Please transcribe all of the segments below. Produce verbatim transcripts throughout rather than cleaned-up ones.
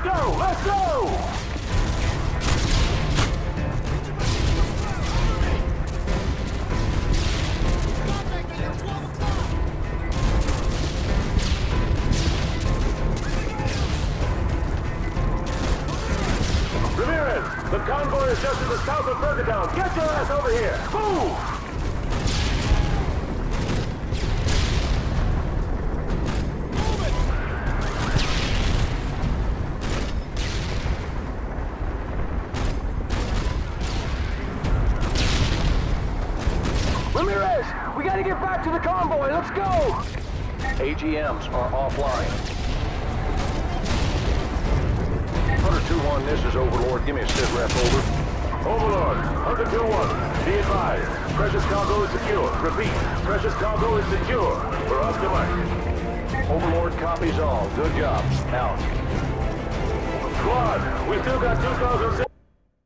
go! Let's go! Ramirez, the convoy is just to the south of Bergetown. Get your ass over here! Move! Ramirez, we gotta get back to the convoy. Let's go! A G Ms are offline. Hunter two one, this is Overlord. Give me a sit rep, over. Overlord, Hunter two one, be advised. Precious cargo is secure. Repeat, precious cargo is secure. We're off the mic. Overlord copies all. Good job. Out. Squad, we still got two thousand six.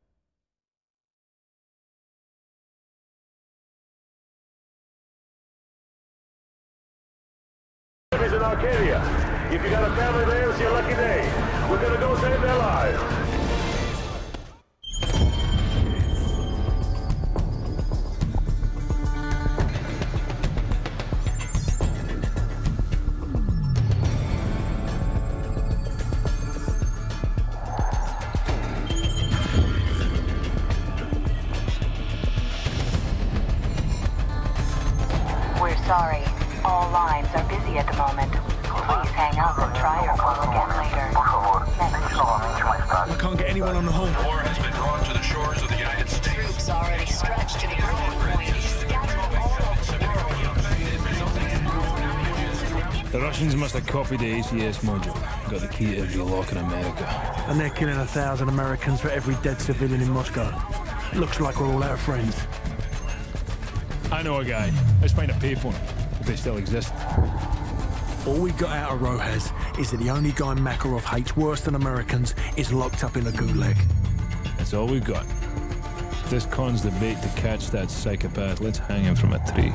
In Arcadia. If you got a family there, it's your lucky day. We're gonna go save their lives. We're sorry. All lines are busy at the moment. Please hang up and try your call again later. I can't get anyone on the home. War has been brought to the shores of the United States. Troops already stretched to the early point, scattered all over the world. The Russians must have copied the A C S module. Got the key to every lock in America. And they're killing a thousand Americans for every dead civilian in Moscow. Looks like we're all out of friends. I know a guy. Let's find a payphone, if they still exist. All we got out of Rojas is that the only guy Makarov hates worse than Americans is locked up in a gulag. That's all we've got. If this con's the bait to catch that psychopath, let's hang him from a tree.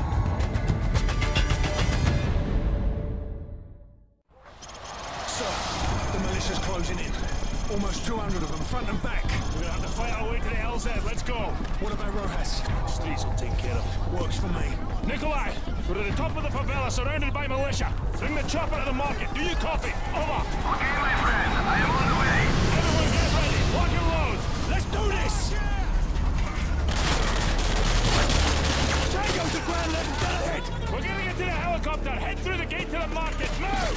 Sir, the militia's closing in. Almost two hundred of them, front and back. We're gonna have to fight our way to the Hell's Head. Let's go. What about Rojas? Streets will take care of it. Works for me. Nikolai, we're at the top of the favela, surrounded by militia. Bring the chopper to the market. Do you copy? Over. Okay, my friend. I am on the way. Everyone get ready. Lock and load. Let's do this. Tango to ground level, dead ahead. We're getting into the helicopter. Head through the gate to the market. Move.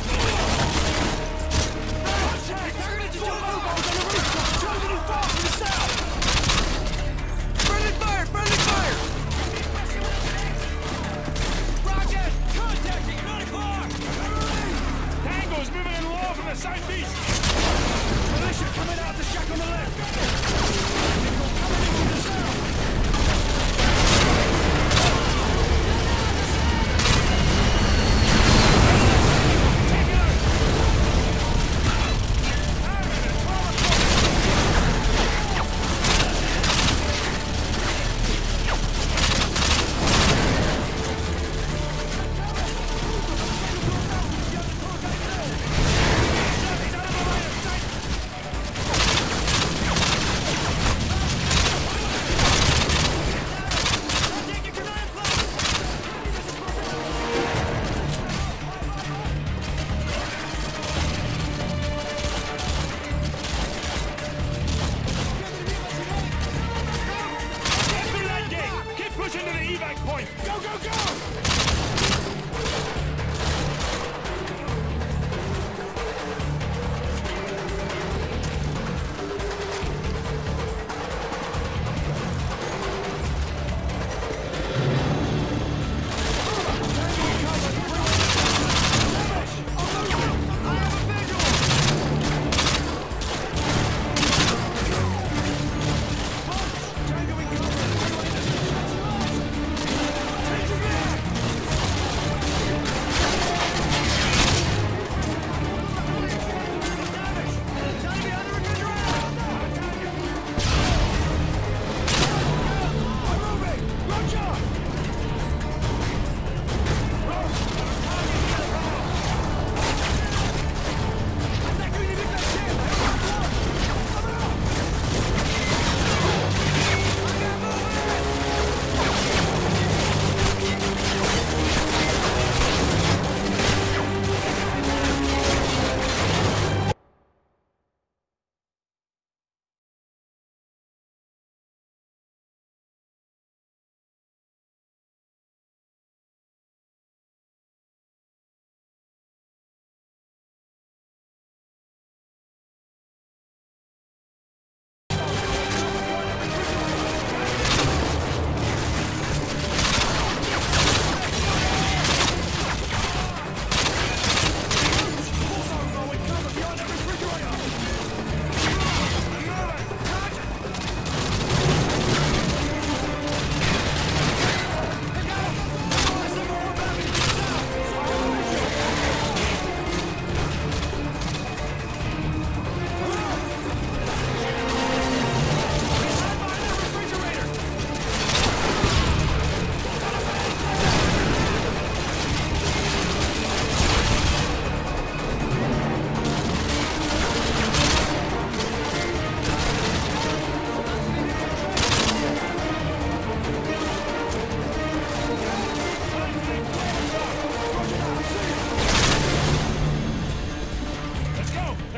Attack! They're gonna jump U-boats on the rooftop. Charging as far from the south. Friendly fire! Friendly fire! Roger! Contacting! nine o'clock! Tango's moving in low from the southeast! Militia coming out the shack on the left! Tango coming in from the south!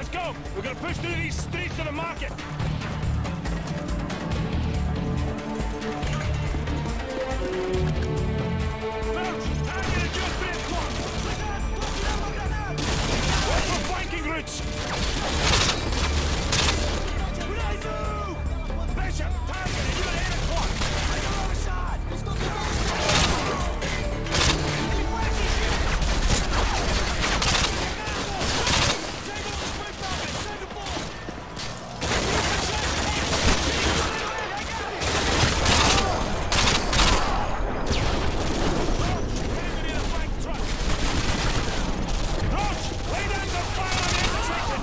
let's go. We're gonna push through these streets to the market. March, target at your three o'clock. Watch for flanking routes. Bishop, target at you at eight o'clock. Roach, lay down some fire on the intersection.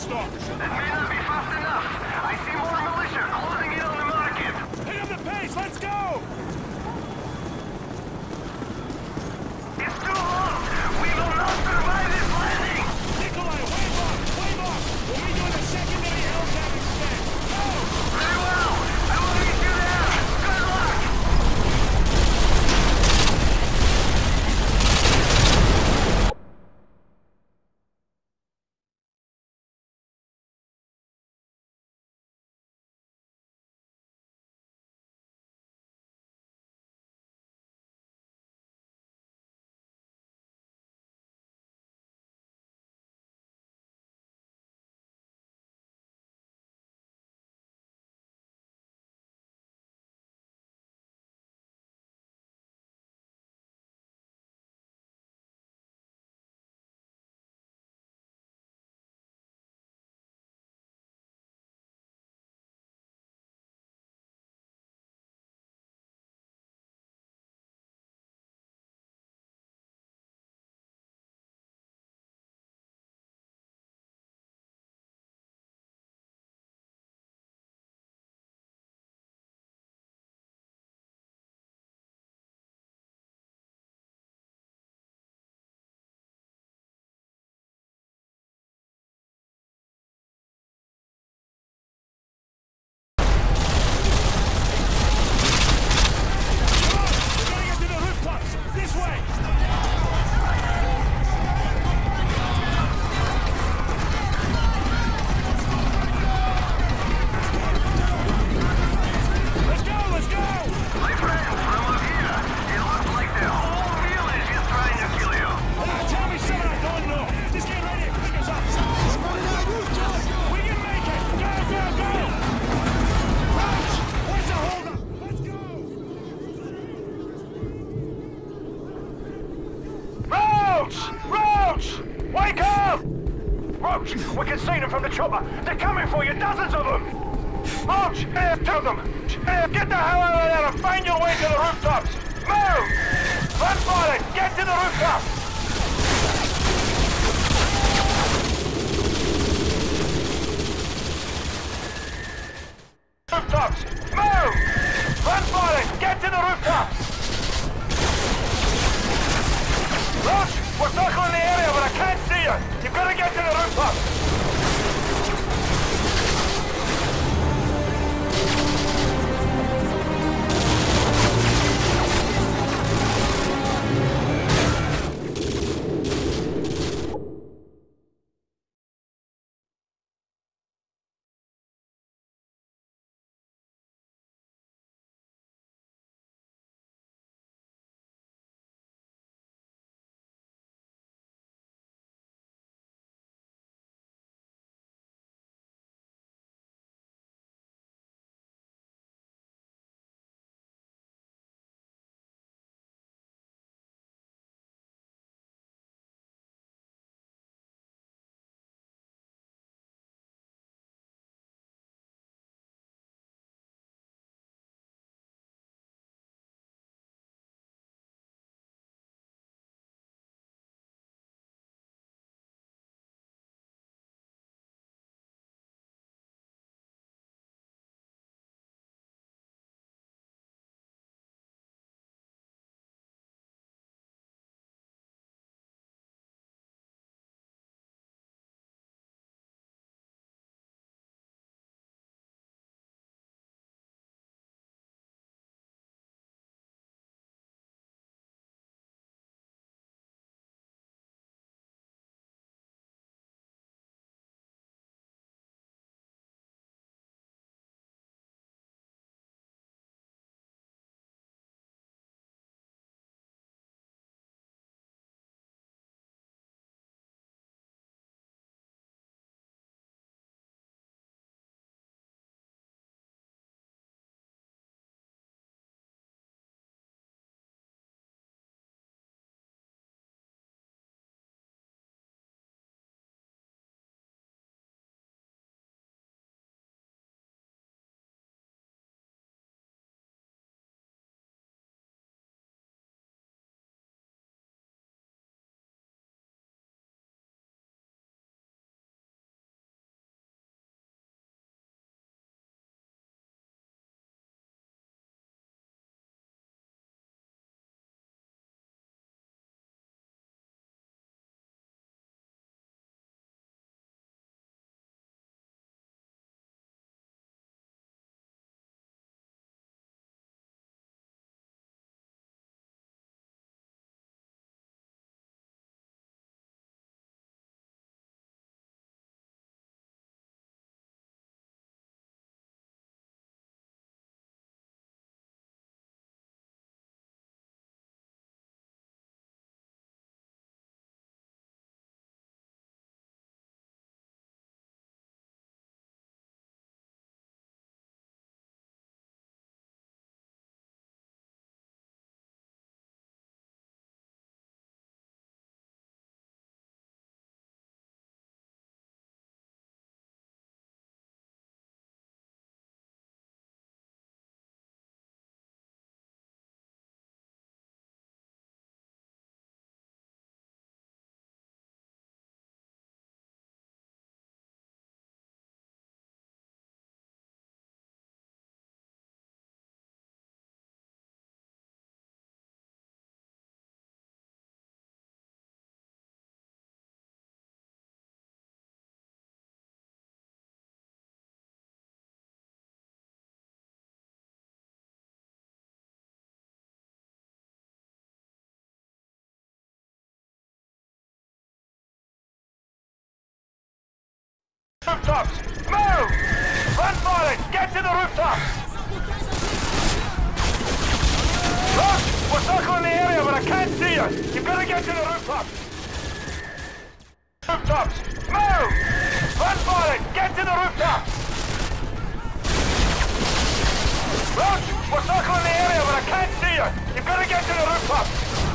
hostile. That may not be fast enough. I see more militia closing in on the market. Pick up the pace, let's go! It's too long. We will not survive this landing. Nikolai, wave off, wave off! We'll meet you in the secondary Hellcat instead. Go! Very well. I will meet you there. Good luck. Roach! We can see them from the chopper! They're coming for you, dozens of them! Roach! Air to them! Air, get the hell out of there and find your way to the rooftops! Move! Run for it! Get to the rooftops! Rooftops! Move! Run for it! Get to the rooftops! Roach! We're circling the area, but I can't see you! You've got to get to the rooftops! rooftops! Move! Run for it! Get to the rooftops! Look! We're circling the area, but I can't see you! You've got to get to the rooftops! Rooftops! Move! Run for it! Get to the rooftops! Roach! We're circling the area, but I can't see you! You've got to get to the rooftops!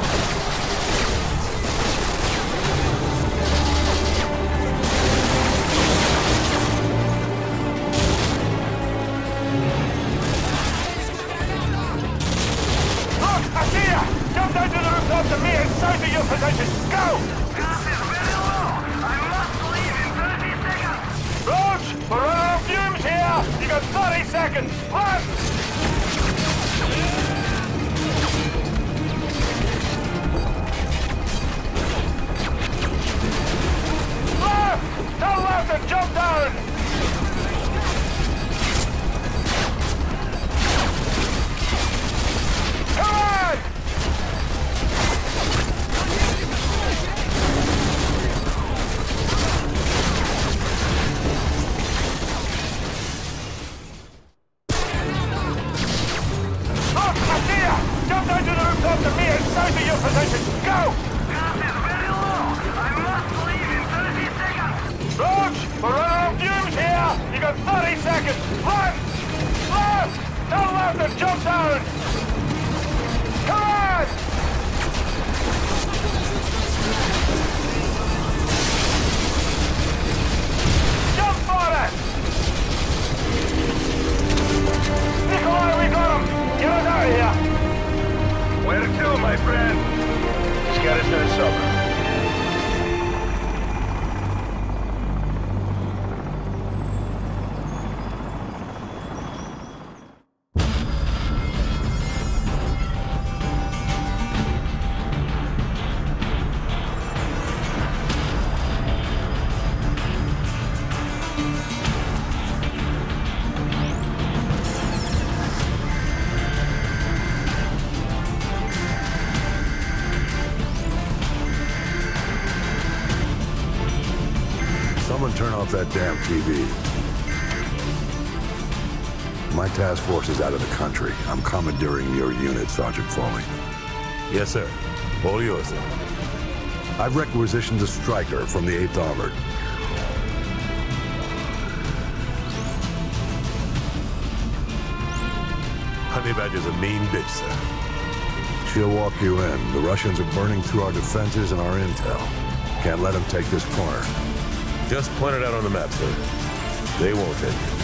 Look! I see you! Jump down to the rooftops and meet inside of your position! Go! Gas is very low. I must leave in thirty seconds. Roach! We're running out of fumes here! You got thirty seconds! Run! Left! Turn left and jump down! Come on! Look, I see ya! Jump down to the rooftop to me inside of your position! Go! Gas is very low. I must leave in thirty seconds. Roach! We're running out of fumes here! You got thirty seconds! Run! Left! Turn left and jump down! Come on! Jump for it! Nikolai, we got him! Get us out of here! Where to, my friend? Scatterston Suburb. Someone turn off that damn T V. My task force is out of the country. I'm commandeering your unit, Sergeant Foley. Yes, sir. All yours, sir. I've requisitioned a striker from the eighth Armored. Honey Badger's a mean bitch, sir. She'll walk you in. The Russians are burning through our defenses and our intel. Can't let them take this corner. Just point it out on the map, sir. They won't hit you.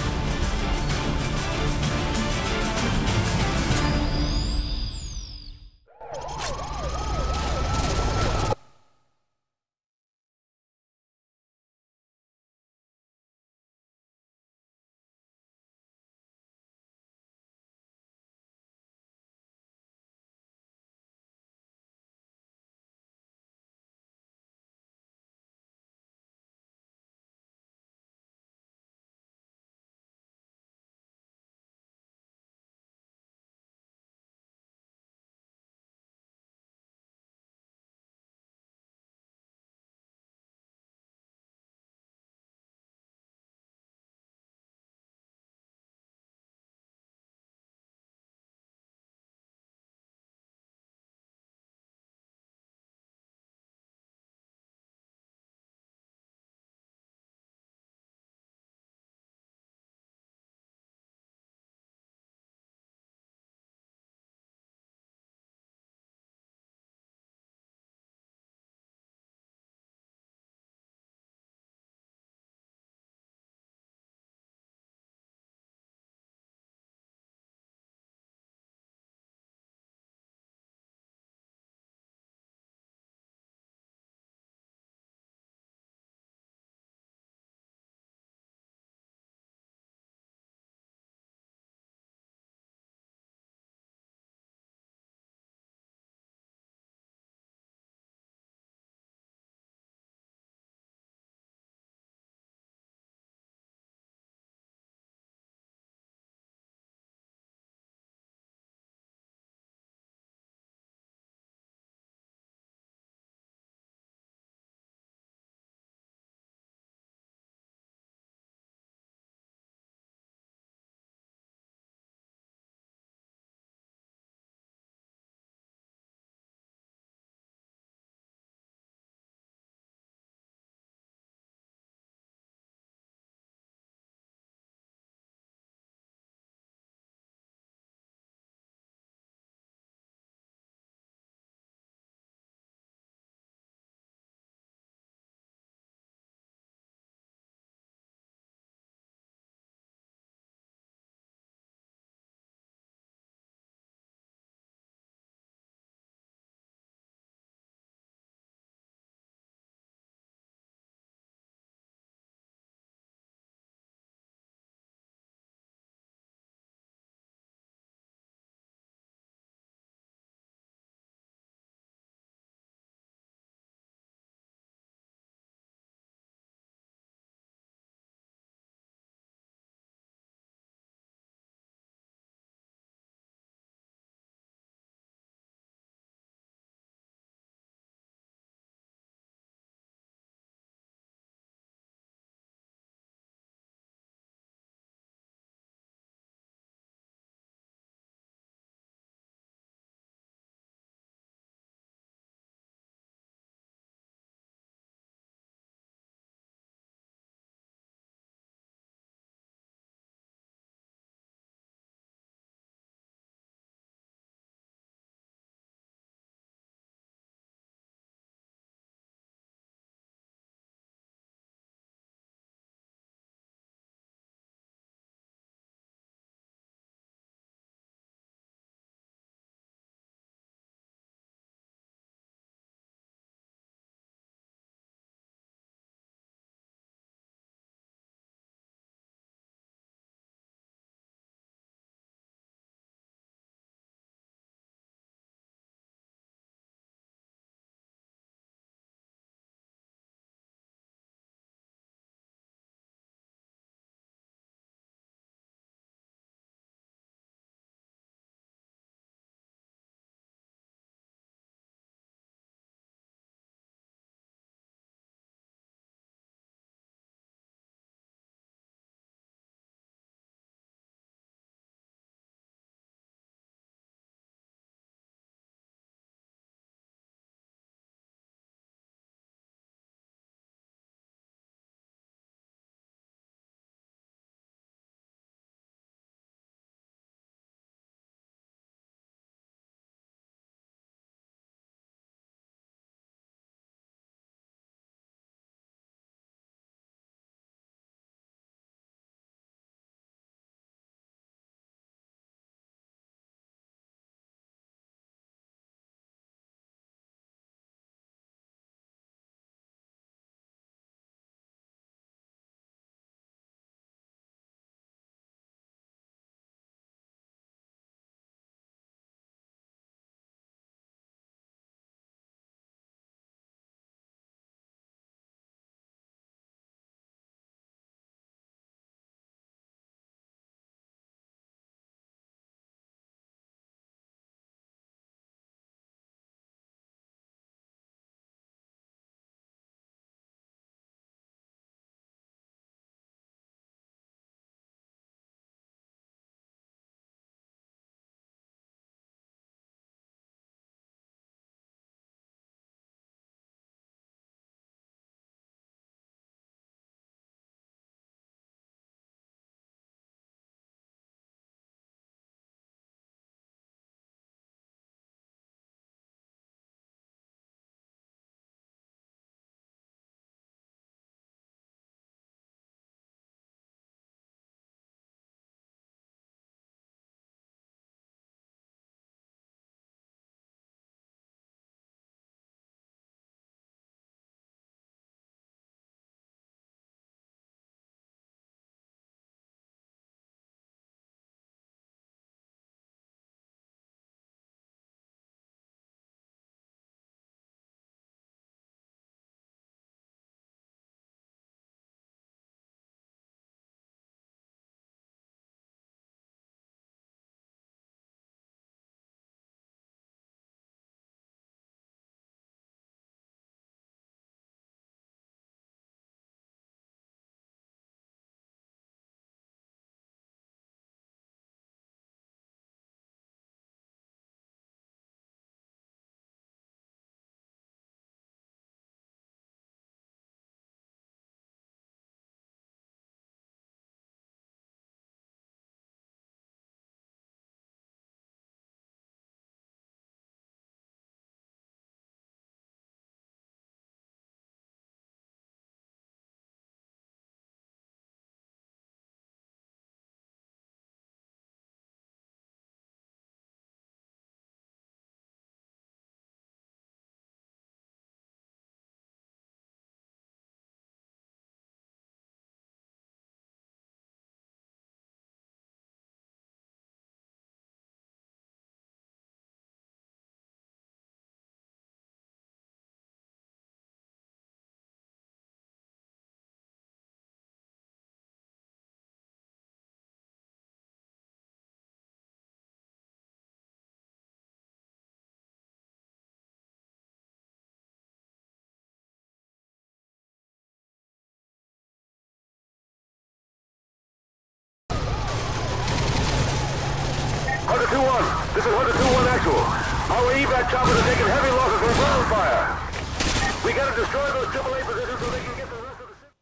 two one. This is Hunter two one actual. Our evac choppers are taking heavy losses from ground fire. We gotta destroy those triple A positions so they can get the rest of the city.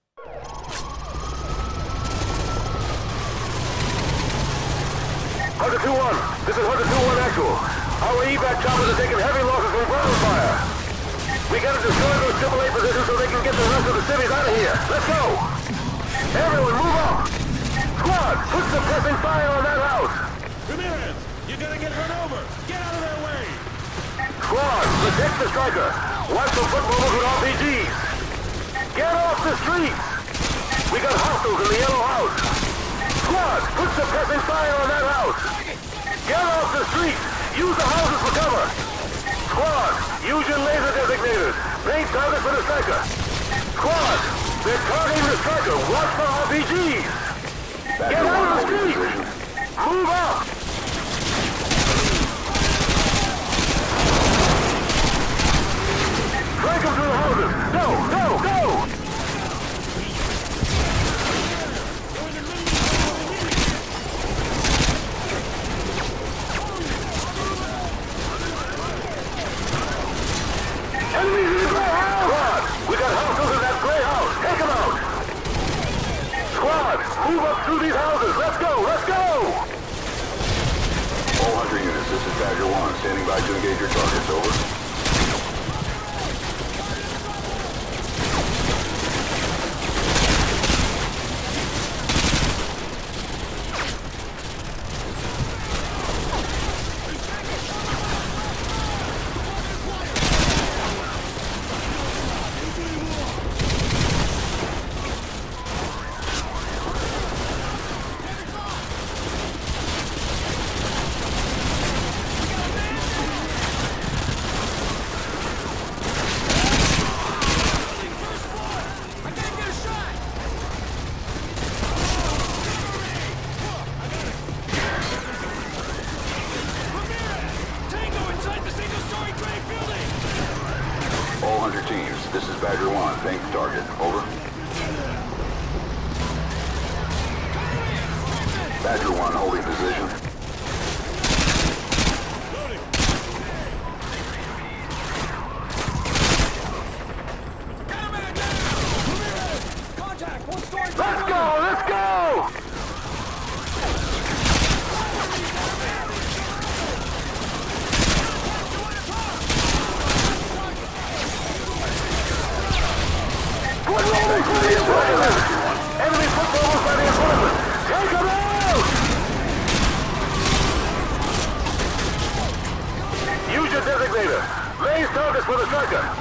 Hunter two one. This is Hunter two one actual. Our evac choppers are taking heavy losses from ground fire. We gotta destroy those triple A positions so they can get the rest of the cities out of here. Let's go! Everyone, move up! Squad, put suppressing fire on that house! Ramirez, you're gonna get run over! Get out of their way! Squad, protect the striker! Watch the footballers with R P Gs! Get off the streets! We got hostiles in the yellow house! Squad, put suppressing fire on that house! Get off the streets! Use the houses for cover! Squad, use your laser designators! Main target for the striker! Squad, they're targeting the striker! Watch for R P Gs! Get out of the street! Move up! Strike them through the houses! Go! Go! Go! Enemies in the gray house! Squad! We got hostiles in that gray house! Take them out! Squad! Move up through these houses! Let's go! Let's go! All Hunter units, this is Badger one, standing by to engage your targets, over. This is Badger one, thank the target, over. Badger one, holding position. Let's go! Let's go! Enemy footballers by the apartment! Take them out! Use your designator. Raise targets for the striker.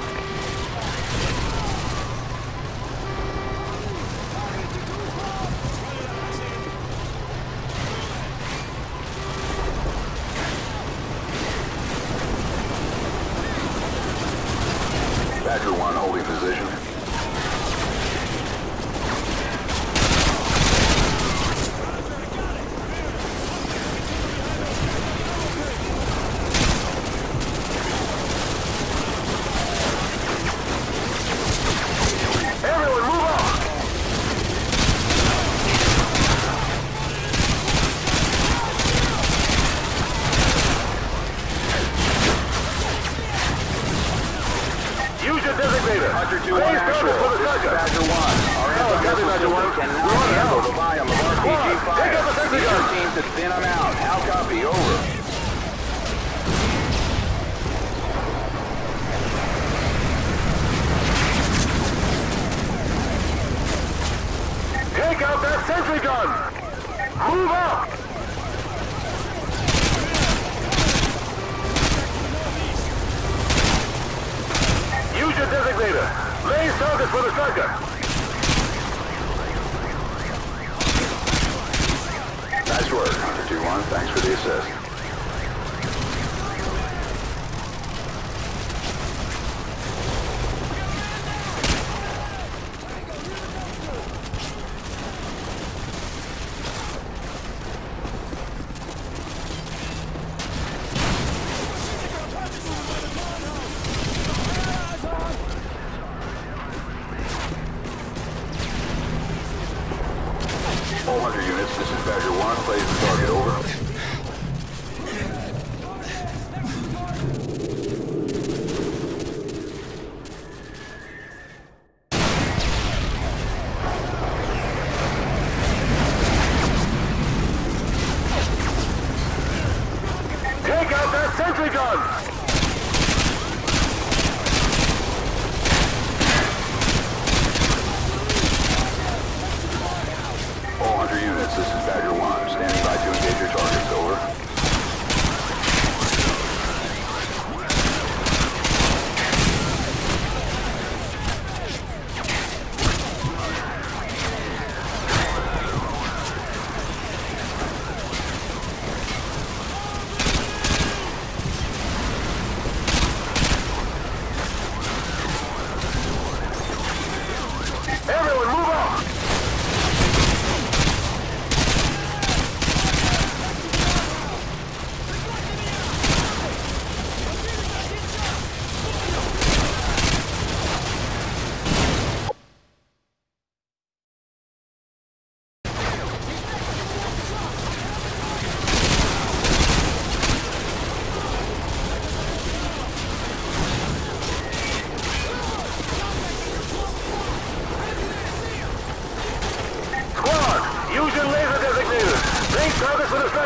Badger one, holding position. Hunter two one actual, this is Badger one. Our anti-missile system cannot handle the volume of R P G fire. These are teams to thin them out. How copy? Over. Take out that sentry gun! Move up! Use your designator. Raise targets for the striker. Nice work, Hunter two one. Thanks for the assist. All Hunter units, this is Badger one, plays the target, over.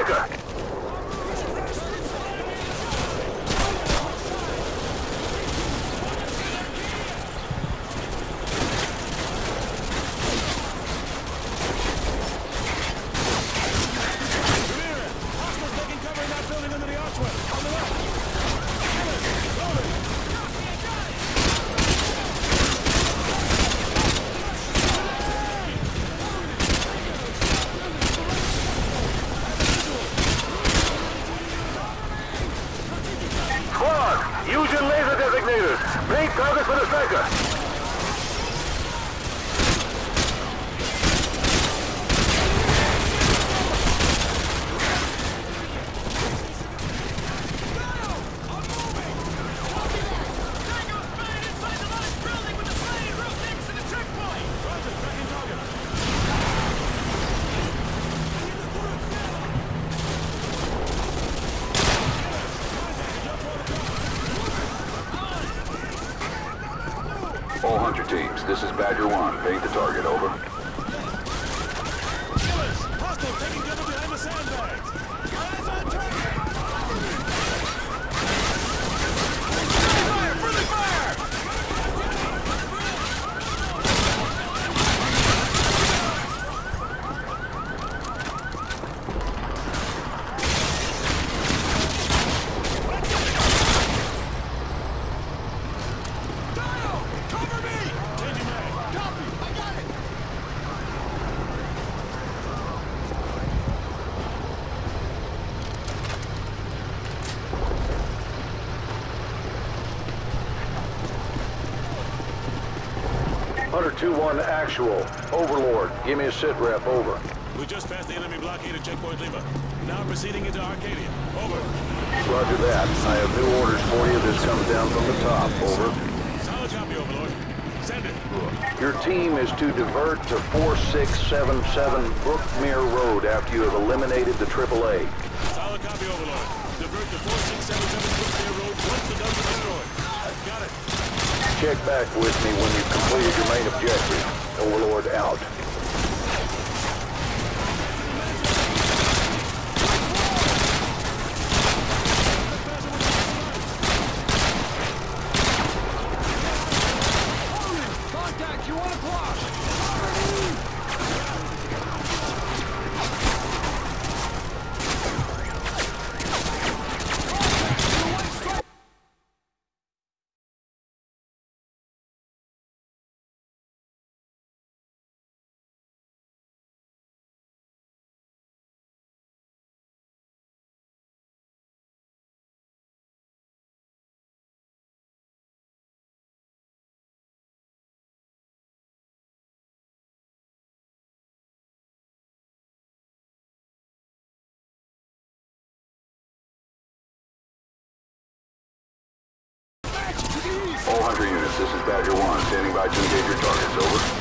striker! Use your laser designators. Paint targets for the striker. All Hunter teams, this is Badger one. Paint the target, over. Hostile taking cover behind the sandbags. Eyes on target. Fire! Friendly fire! Hunter two one actual. Overlord, give me a sit rep, over. We just passed the enemy blockade at Checkpoint Lima. Now proceeding into Arcadia. Over. Roger that. I have new orders for you. This comes down from the top, over. Solid copy, Overlord. Send it. Your team is to divert to four six seven seven Brookmere Road after you have eliminated the triple A. Solid copy, Overlord. Divert to four six seven seven Brookmere Road once the guns are destroyed. Got it. Check back with me when you've completed your main objective. Overlord out. Contact, you want to block? All Hunter units, this is Badger one. Standing by to engage your targets, over.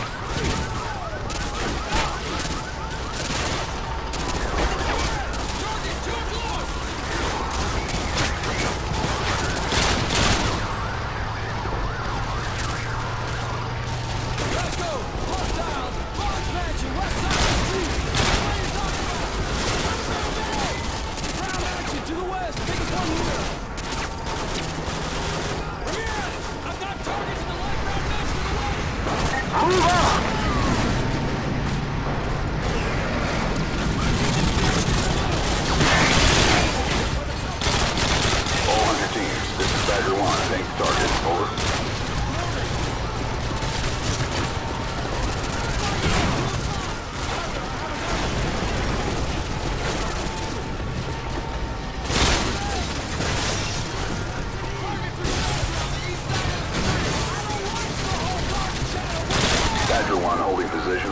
Badger one holding position.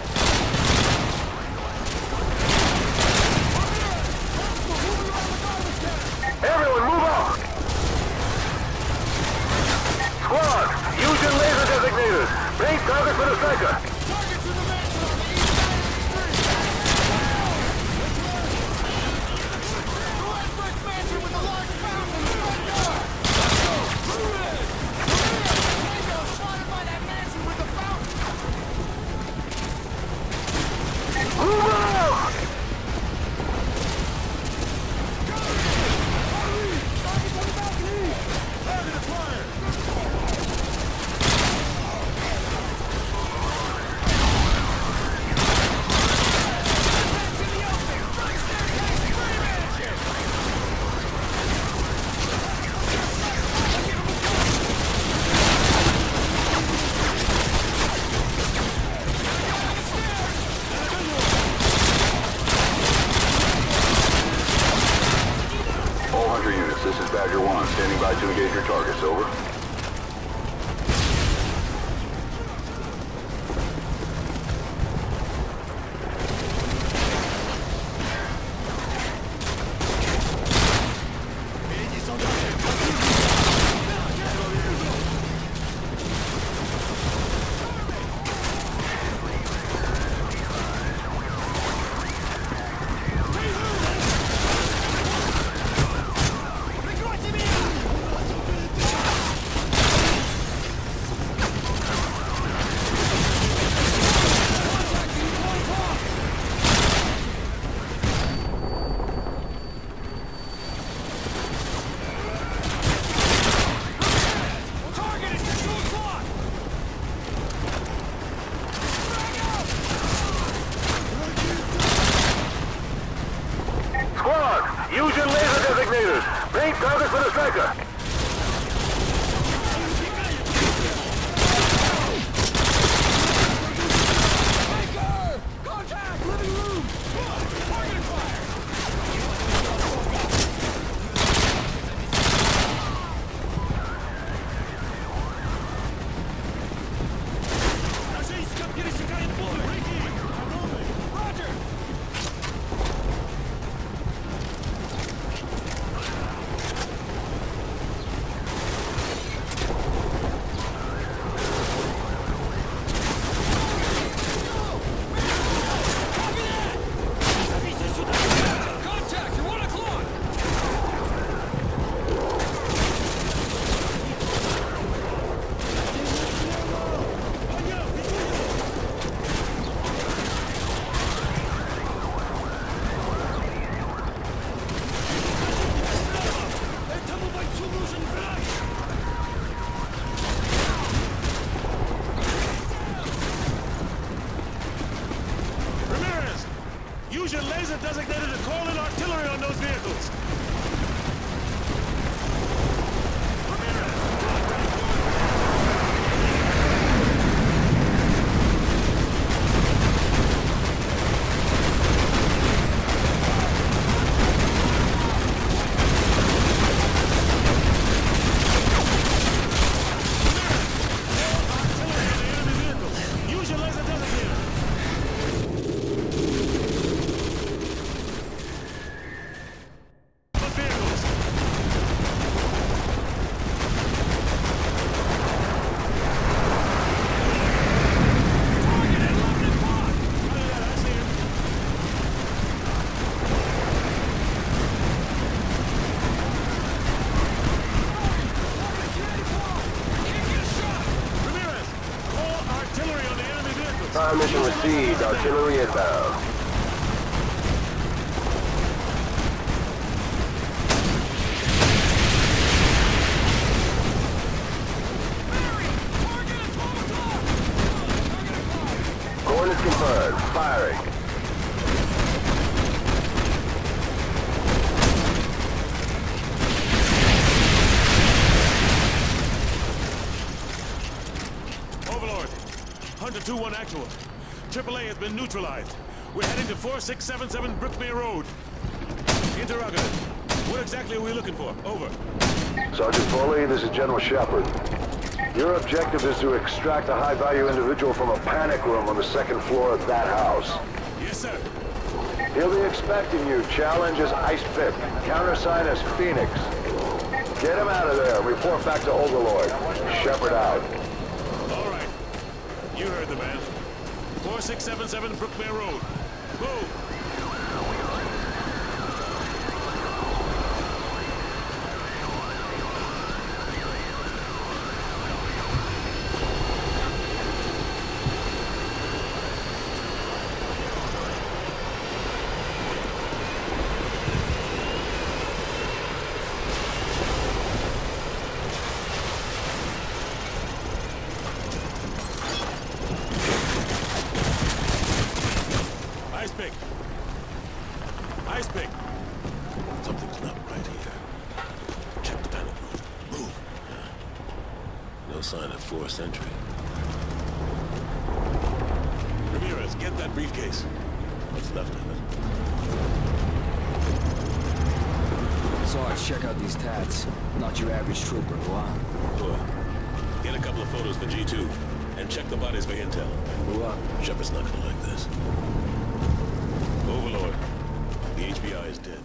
Everyone, move on! Squad, use your laser designators. Paint target for the striker. are designated to call in artillery on those vehicles. Prime mission received. Artillery inbound. Coordinates confirmed. Firing. Overlord. Hunter two one actual. triple A has been neutralized. We're heading to four six seven seven Brookmere Road. Interrogative. What exactly are we looking for? Over. Sergeant Foley, this is General Shepard. Your objective is to extract a high-value individual from a panic room on the second floor of that house. Yes, sir. He'll be expecting you. Challenge is Ice Pick. Countersign is Phoenix. Get him out of there and report back to Overlord. Shepard out. All right. You heard the man. four six seven seven Brookmere Road. Move! Ice pick. Ice pick. Something's not right here. Check the panic room. Move. Yeah. No sign of forced entry. Ramirez, get that briefcase. What's left of it? Sarge, check out these tats. Not your average trooper, huh? Boy, get a couple of photos for G two, and check the bodies for intel. What? Shepard's not gonna like this. Overlord, the H B I is dead.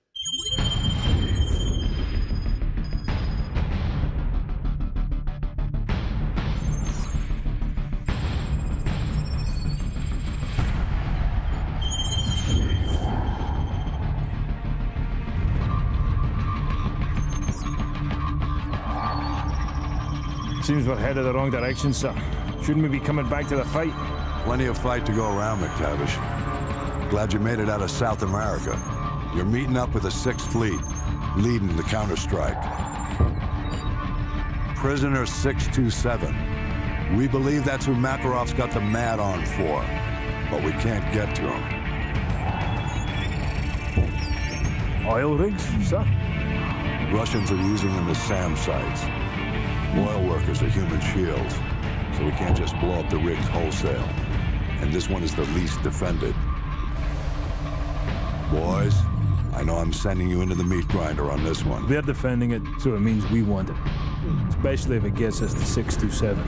Seems we're headed the wrong direction, sir. Shouldn't we be coming back to the fight? Plenty of fight to go around, McTavish. Glad you made it out of South America. You're meeting up with the Sixth Fleet, leading the counterstrike. Prisoner six two seven. We believe that's who Makarov's got the mad on for, but we can't get to him. Oil rigs, sir? Russians are using them as SAM sites. Oil workers are human shields, so we can't just blow up the rigs wholesale. And this one is the least defended. Boys, I know I'm sending you into the meat grinder on this one. They're defending it, so it means we want it. Especially if it gets us to six two seven.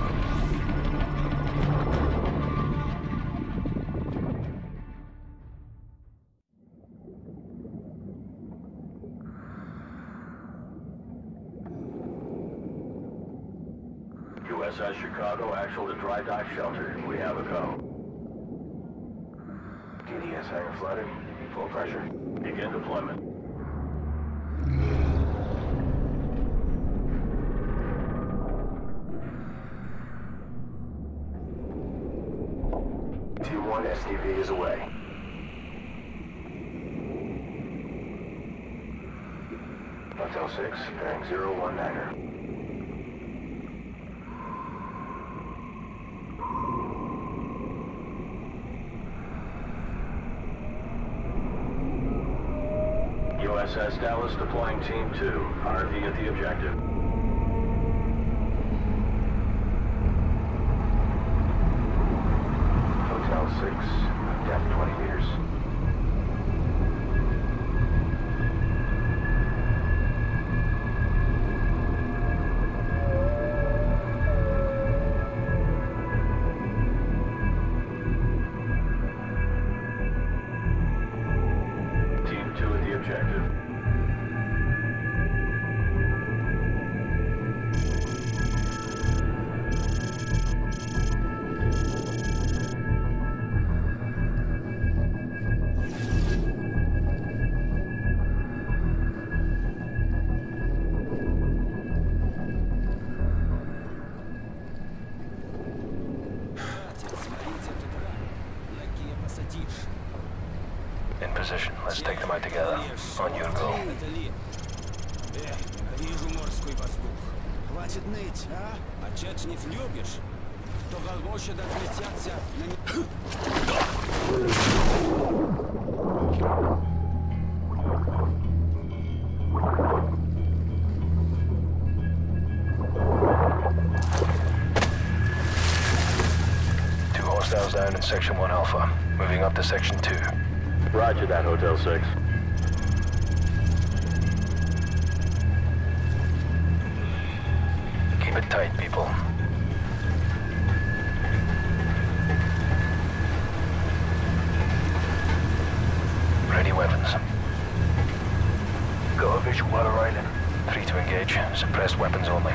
U S S Chicago, actual to dry dock shelter. We have a go. D D S hangar flooded. Full pressure. Begin deployment. T one S T V is away. Hotel six, bearing zero one niner. U S S Dallas deploying Team two. R V at the objective. Hotel six, depth twenty meters. Team two at the objective. In position. Let's take them out together. On your go. Ненавижу морской воздух. Хватит ныть, а? А чечнев любишь? То голгоще да отлетятся на не... Two hostiles down in Section one Alpha. Moving up to Section two. Roger that, Hotel six. Keep it tight, people. Ready weapons. Got a visual arriving. Three to engage. Suppressed weapons only.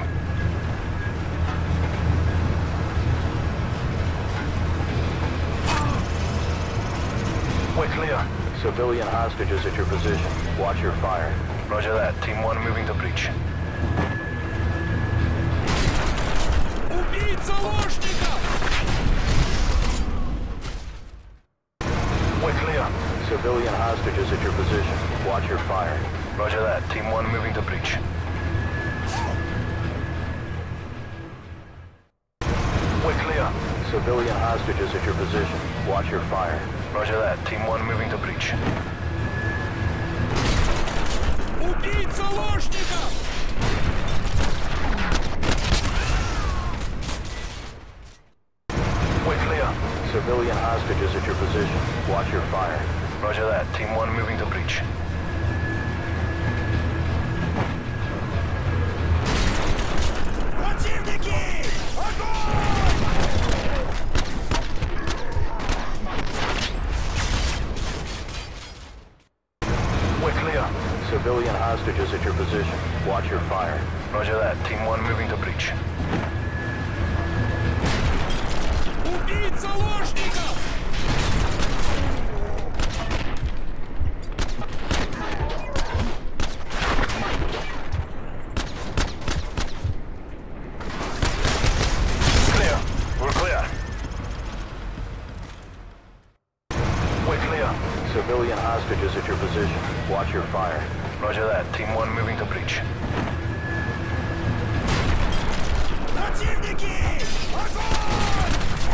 We're clear. Civilian hostages at your position. Watch your fire. Roger that. Team one moving to breach. Убить заложника! We're clear. Civilian hostages at your position. Watch your fire. Roger that. Team one moving to breach. We're clear. Civilian hostages at your position. Watch your fire. Roger that. Team one moving to breach. Убить заложника! We're clear. Civilian hostages at your position. Watch your fire. Roger that. Team one moving to breach. Противники! Огонь! We're clear. Civilian hostages at your position. Watch your fire. Roger that. Team one moving to breach. Убить заложника! Clear. We're clear. We're clear. Civilian hostages at your position. Watch your fire. Roger that. Team one moving to breach. Противники! Огонь!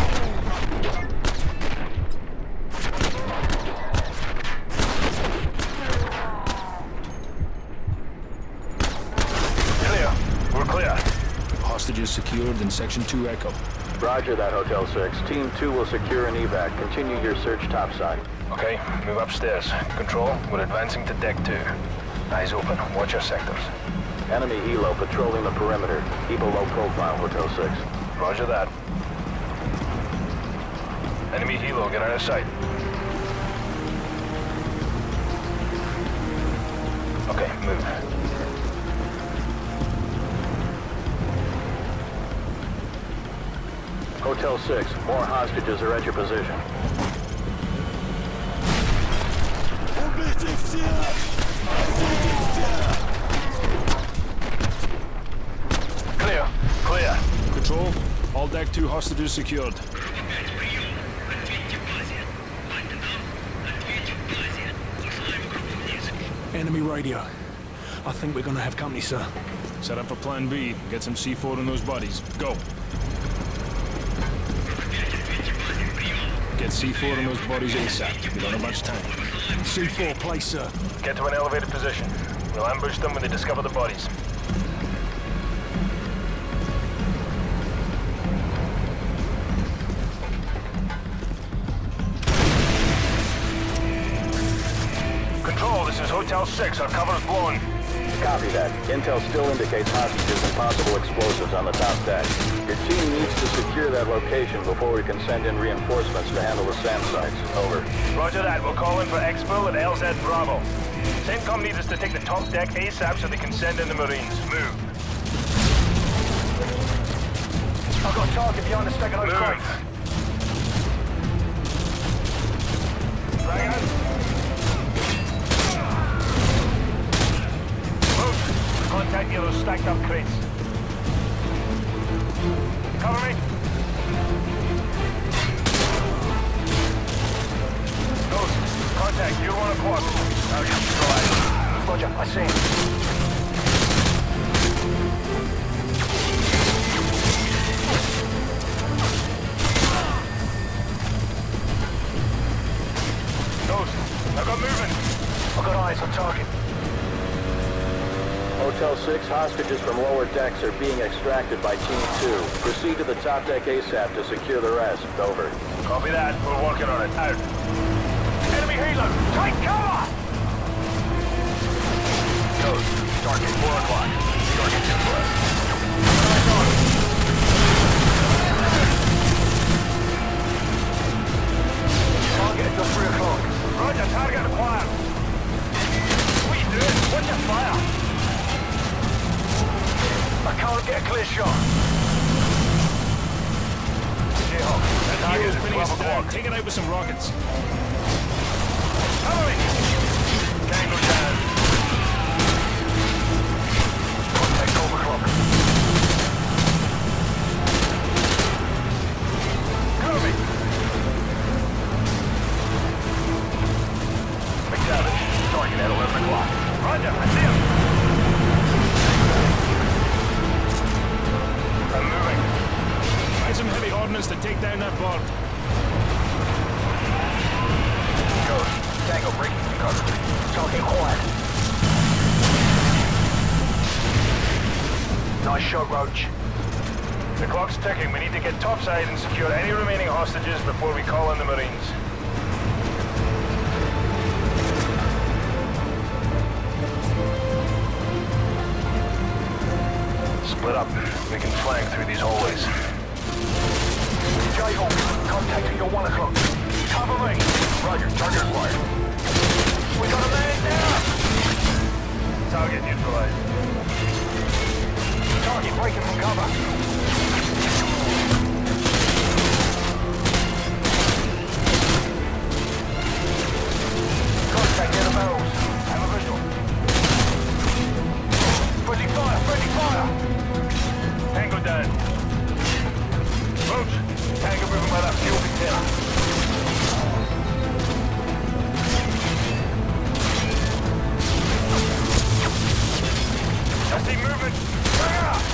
Clear. We're clear. Hostages secured in Section two Echo. Roger that, Hotel six. Team two will secure an evac. Continue your search topside. Okay, move upstairs. Control, we're advancing to deck two. Eyes open. Watch our sectors. Enemy helo patrolling the perimeter. Keep a low profile, Hotel six. Roger that. Enemy helo, get out of sight. Okay, move. Hotel six, more hostages are at your position. Убейте всех! Убейте всех! Clear. Clear. Control, all deck two hostages secured. Enemy radio. I think we're gonna have company, sir. Set up for plan B. Get some C four on those bodies. Go. Get C four on those bodies ASAP. We don't have much time. C four, place, sir. Get to an elevated position. We'll ambush them when they discover the bodies. Control, this is Hotel six. Our cover is blown. Copy that. Intel still indicates hostages and possible explosives on the top deck. Your team needs to secure that location before we can send in reinforcements to handle the SAM sites. Over. Roger that. We'll call in for Exfil and L Z Bravo. CENTCOM needs us to take the top deck ASAP so they can send in the Marines. Move. I've got a target behind the stack of those crates. Bring out. Move. Contact near those stacked up crates. Cover me. Ghost, contact, you one o'clock. Now you neutralized. Roger, I see him. Ghost, I've got movement. I've got eyes on target. Hotel six, hostages from lower decks are being extracted by Team two. Proceed to the top deck ASAP to secure the rest. Over. Copy that. We're working on it. Out. Enemy helo! Take cover! Ghost, target four o'clock. Target neutralized. Eyes on. Target until three o'clock. Roger, target acquired. What are you doing? Watch your fire. I can't get a clear shot. She-Hawk, that target is twelve o'clock. Take it out with some rockets. Cover me! Tango down. Contact twelve o'clock. Cover me! McTavish, target at eleven o'clock. Roger, I see him. I'm moving. Find some heavy ordnance to take down that board. Ghost, Tango breaking the cover. Talking quiet. Nice shot, Roach. The clock's ticking. We need to get topside and secure any remaining hostages before we call in the Marines. Split up. We can flank through these hallways. J-Hawk, contacting your one o'clock. Cover me. Roger, target acquired. We got a man down! Target neutralized. Target breaking from cover. Contact near the barrels. Have a visual. Friendly fire, friendly fire! Tango down. Roach, Tango moving by that fuel container. I see movement. Bring it up!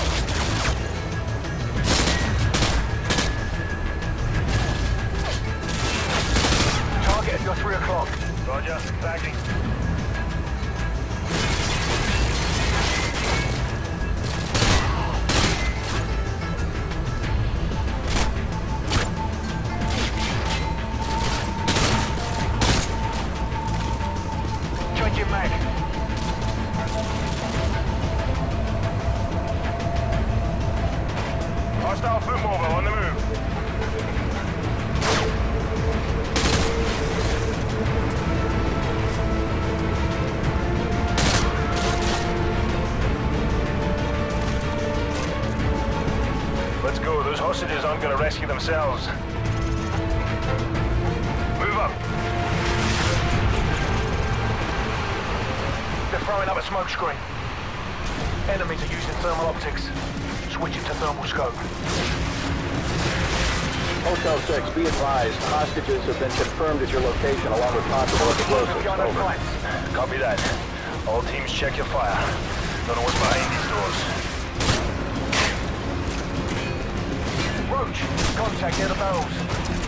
Target at your three o'clock. Roger, backing. Hostile foot mobile on the move. Let's go. Those hostages aren't going to rescue themselves. Move up. They're throwing up a smoke screen. Enemies are using thermal optics. Switching to thermal scope. Hotel six, be advised, hostages have been confirmed at your location along with possible explosives. Over. Copy that. All teams check your fire. Don't know what's behind these doors. Roach, contact near the barrels.